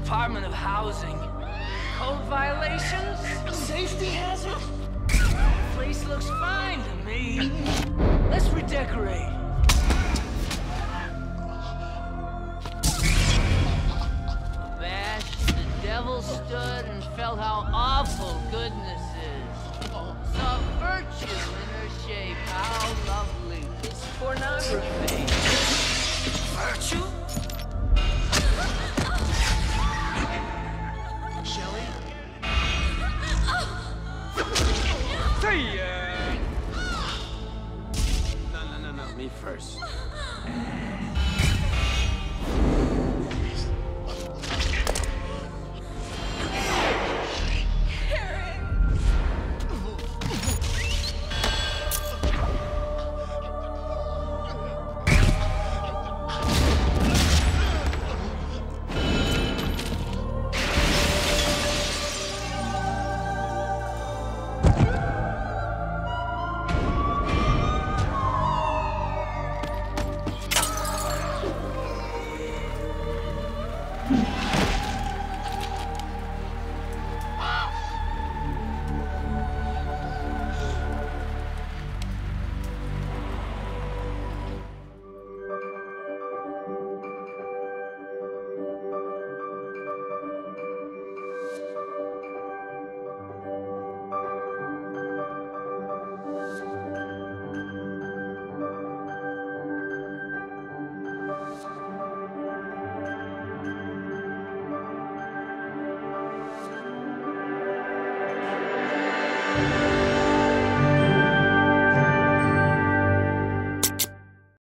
Department of Housing. Code violations? Safety hazard? Place looks fine to me. Let's redecorate. Bash, the devil stood and felt how awful goodness is. Saw virtue in her shape, how lovely. It's pornography.